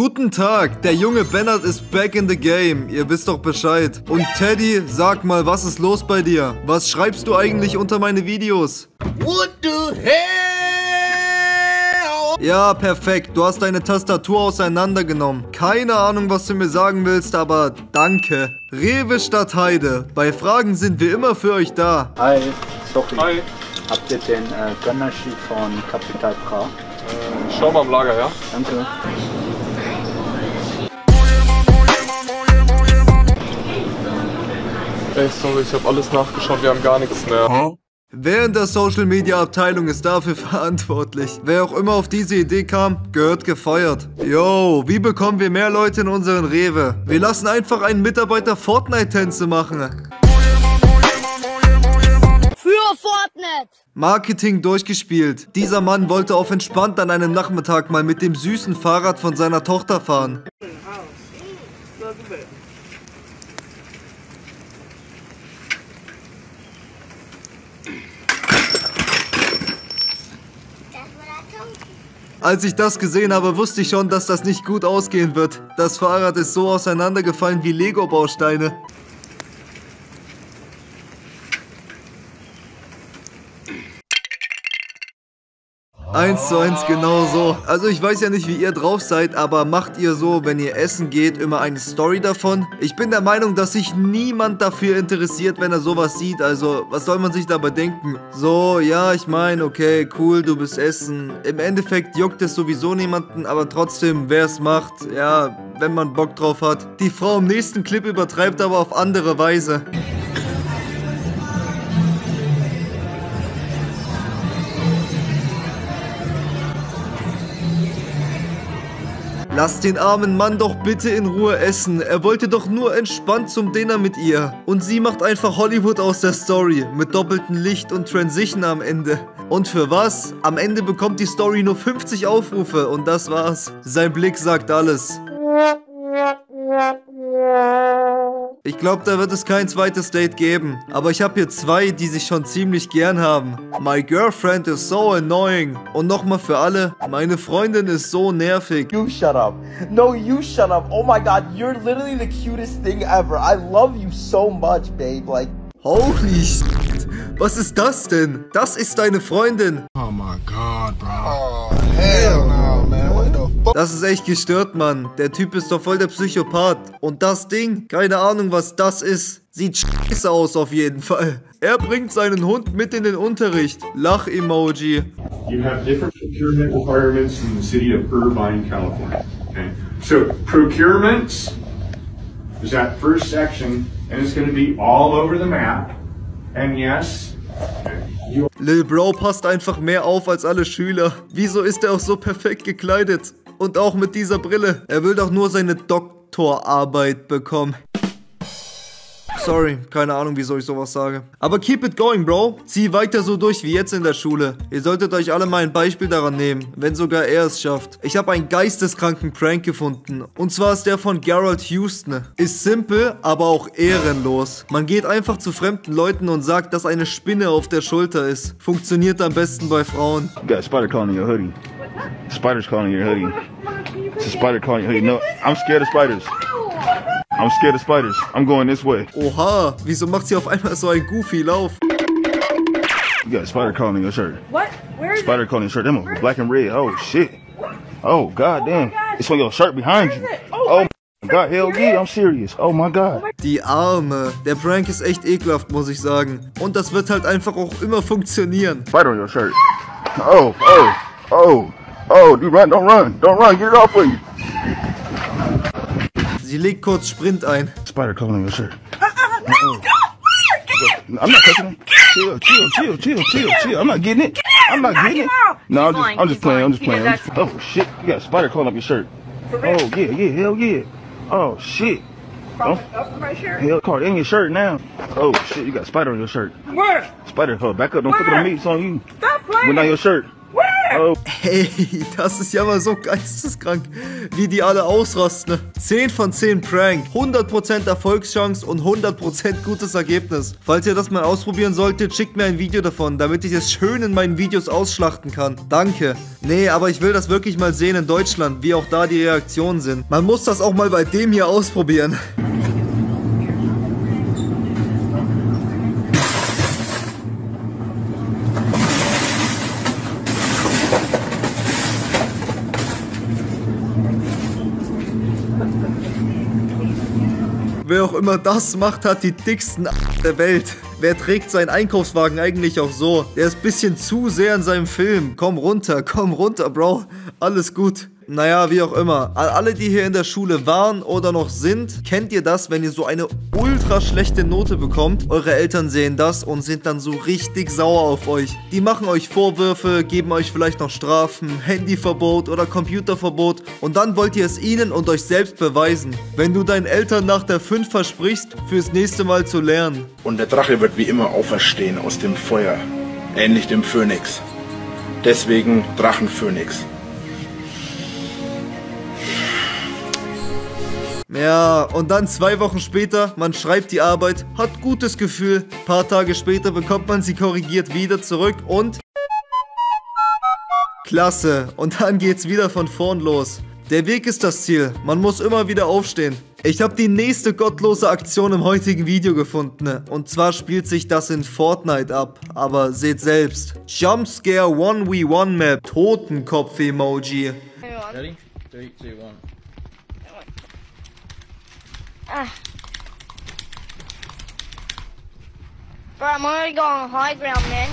Guten Tag, der junge Bernhard ist back in the game. Ihr wisst doch Bescheid. Und Teddy, sag mal, was ist los bei dir? Was schreibst du eigentlich unter meine Videos? What the hell? Ja, perfekt. Du hast deine Tastatur auseinandergenommen. Keine Ahnung, was du mir sagen willst, aber danke. Rewe statt Heide. Bei Fragen sind wir immer für euch da. Hi, sorry. Hi. Habt ihr den Gunnersheet von Capital Bra? Schau mal im Lager, ja? Danke. Ey, sorry, ich habe alles nachgeschaut, wir haben gar nichts mehr. Wer in der Social Media Abteilung ist dafür verantwortlich? Wer auch immer auf diese Idee kam, gehört gefeuert. Yo, wie bekommen wir mehr Leute in unseren Rewe? Wir lassen einfach einen Mitarbeiter Fortnite-Tänze machen. Für Fortnite! Marketing durchgespielt. Dieser Mann wollte auf entspannt an einem Nachmittag mal mit dem süßen Fahrrad von seiner Tochter fahren. Als ich das gesehen habe, wusste ich schon, dass das nicht gut ausgehen wird. Das Fahrrad ist so auseinandergefallen wie Lego-Bausteine. 1:1 genau so. Also ich weiß ja nicht, wie ihr drauf seid, aber macht ihr so, wenn ihr essen geht, immer eine Story davon? Ich bin der Meinung, dass sich niemand dafür interessiert, wenn er sowas sieht. Also, was soll man sich dabei denken? So, ja, ich meine, okay, cool, du bist essen. Im Endeffekt juckt es sowieso niemanden, aber trotzdem, wer es macht, ja, wenn man Bock drauf hat. Die Frau im nächsten Clip übertreibt aber auf andere Weise. Lasst den armen Mann doch bitte in Ruhe essen. Er wollte doch nur entspannt zum Dinner mit ihr. Und sie macht einfach Hollywood aus der Story. Mit doppeltem Licht und Transition am Ende. Und für was? Am Ende bekommt die Story nur 50 Aufrufe und das war's. Sein Blick sagt alles. Ich glaube, da wird es kein zweites Date geben. Aber ich habe hier zwei, die sich schon ziemlich gern haben. My girlfriend is so annoying. Und nochmal für alle, meine Freundin ist so nervig. You shut up. No, you shut up. Oh my god, you're literally the cutest thing ever. I love you so much, babe. Like. Holy shit. Was ist das denn? Das ist deine Freundin. Oh my god, bro. Oh, hell no, man. What the fuck? Das ist echt gestört, Mann. Der Typ ist doch voll der Psychopath. Und das Ding, keine Ahnung, was das ist. Sieht scheiße aus auf jeden Fall. Er bringt seinen Hund mit in den Unterricht. Lach-Emoji. You have different procurement requirements in the city of Irvine, California. Okay? So procurements is that first section, and it's going to be all over the map. And yes, Lil Bro passt einfach mehr auf als alle Schüler. Wieso ist er auch so perfekt gekleidet? Und auch mit dieser Brille. Er will doch nur seine Doktorarbeit bekommen. Sorry, keine Ahnung, wieso ich sowas sage. Aber keep it going, Bro. Zieh weiter so durch wie jetzt in der Schule. Ihr solltet euch alle mal ein Beispiel daran nehmen, wenn sogar er es schafft. Ich habe einen geisteskranken Prank gefunden. Und zwar ist der von Gerald Houston. Ist simpel, aber auch ehrenlos. Man geht einfach zu fremden Leuten und sagt, dass eine Spinne auf der Schulter ist. Funktioniert am besten bei Frauen. You got a spider crawling in your hoodie. Spider's crawling in your hoodie. It's a spider crawling in your hoodie. No, I'm scared of spiders. I'm scared of spiders. I'm going this way. Oha, wieso macht sie auf einmal so einen Goofy-Lauf? You got a spider crawling in your shirt. What? Where is Spider crawling in your shirt. Them are black and red. Oh shit. Oh god damn. It's on your shirt behind you. Oh my god, hell yeah, I'm serious. Oh my god. Die Arme. Der Prank ist echt ekelhaft, muss ich sagen. Und das wird halt einfach auch immer funktionieren. Spider on your shirt. Oh, oh, oh, oh, you run, don't run, get it off of you. Sie legt kurz Sprint ein. Spider crawling on your shirt. I'm not touching it. Chill. I'm not getting it. No, I'm just playing. Oh shit, you got a spider crawling up your shirt. Oh yeah, hell yeah. Oh shit. up my shirt? Hell, caught in your shirt now. Oh shit, you got a spider on your shirt. Where? Spider, back up, don't fuck it on me, it's on you. Stop playing. Went on your shirt. Where? Oh. Hey, das ist ja mal so geisteskrank, wie die alle ausrasten. 10 von 10 Prank, 100% Erfolgschance und 100% gutes Ergebnis. Falls ihr das mal ausprobieren solltet, schickt mir ein Video davon, damit ich es schön in meinen Videos ausschlachten kann. Danke. Nee, aber ich will das wirklich mal sehen in Deutschland, wie auch da die Reaktionen sind. Man muss das auch mal bei dem hier ausprobieren. Wer auch immer das macht, hat die dicksten der Welt. Wer trägt seinen Einkaufswagen eigentlich auch so? Der ist ein bisschen zu sehr in seinem Film. Komm runter, Bro. Alles gut. Naja, wie auch immer. Alle, die hier in der Schule waren oder noch sind, kennt ihr das, wenn ihr so eine ultra schlechte Note bekommt? Eure Eltern sehen das und sind dann so richtig sauer auf euch. Die machen euch Vorwürfe, geben euch vielleicht noch Strafen, Handyverbot oder Computerverbot und dann wollt ihr es ihnen und euch selbst beweisen. Wenn du deinen Eltern nach der 5 versprichst, fürs nächste Mal zu lernen. Und der Drache wird wie immer auferstehen aus dem Feuer, ähnlich dem Phönix. Deswegen Drachenphönix. Ja, und dann 2 Wochen später, man schreibt die Arbeit, hat gutes Gefühl. Paar Tage später bekommt man sie korrigiert wieder zurück und... Klasse. Und dann geht's wieder von vorn los. Der Weg ist das Ziel. Man muss immer wieder aufstehen. Ich habe die nächste gottlose Aktion im heutigen Video gefunden. Und zwar spielt sich das in Fortnite ab. Aber seht selbst. Jumpscare 1v1 Map. Totenkopf-Emoji. Ready? 3, 2, 1. Bro, I'm already going high ground, man.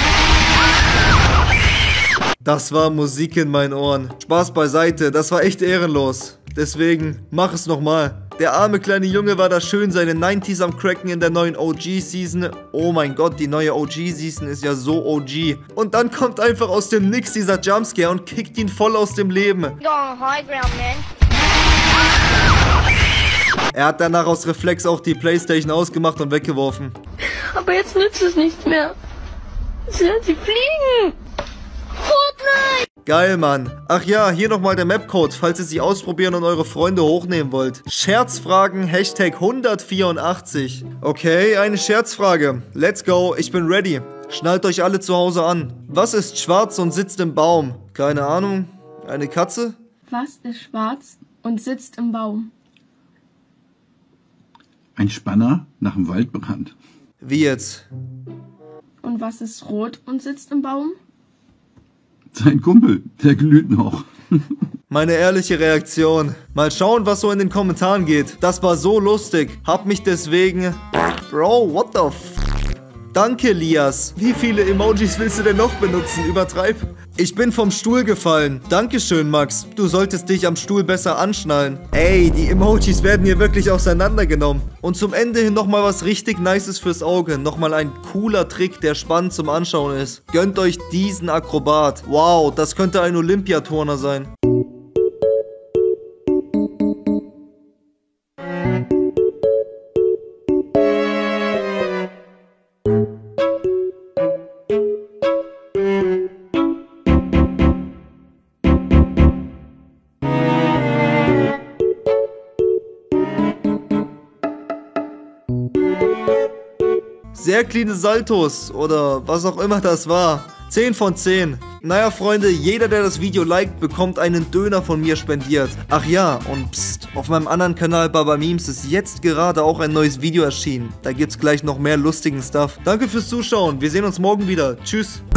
Das war Musik in meinen Ohren. Spaß beiseite, das war echt ehrenlos. Deswegen, mach es nochmal. Der arme kleine Junge war da schön seine 90s am Cracken in der neuen OG-Season. Oh mein Gott, die neue OG-Season ist ja so OG. Und dann kommt einfach aus dem Nix dieser Jumpscare und kickt ihn voll aus dem Leben. Going high ground, man. Er hat danach aus Reflex auch die Playstation ausgemacht und weggeworfen. Aber jetzt nützt es nichts mehr. Sie fliegen! Fortnite! Geil, Mann. Ach ja, hier nochmal der Mapcode, falls ihr sie ausprobieren und eure Freunde hochnehmen wollt. Scherzfragen, Hashtag 184. Okay, eine Scherzfrage. Let's go, ich bin ready. Schnallt euch alle zu Hause an. Was ist schwarz und sitzt im Baum? Keine Ahnung. Eine Katze? Was ist schwarz und sitzt im Baum? Ein Spanner nach dem Waldbrand. Wie jetzt? Und was ist rot und sitzt im Baum? Sein Kumpel, der glüht noch. Meine ehrliche Reaktion. Mal schauen, was so in den Kommentaren geht. Das war so lustig. Hab mich deswegen... Bro, what the f... Danke, Lias. Wie viele Emojis willst du denn noch benutzen? Übertreib. Ich bin vom Stuhl gefallen. Dankeschön, Max. Du solltest dich am Stuhl besser anschnallen. Ey, die Emojis werden hier wirklich auseinandergenommen. Und zum Ende hin nochmal was richtig Nices fürs Auge. Nochmal ein cooler Trick, der spannend zum Anschauen ist. Gönnt euch diesen Akrobat. Wow, das könnte ein Olympiaturner sein. Sehr cleane Saltos oder was auch immer das war. 10 von 10. Naja, Freunde, jeder, der das Video liked, bekommt einen Döner von mir spendiert. Ach ja, und pst, auf meinem anderen Kanal Baba Memes ist jetzt gerade auch ein neues Video erschienen. Da gibt's gleich noch mehr lustigen Stuff. Danke fürs Zuschauen. Wir sehen uns morgen wieder. Tschüss.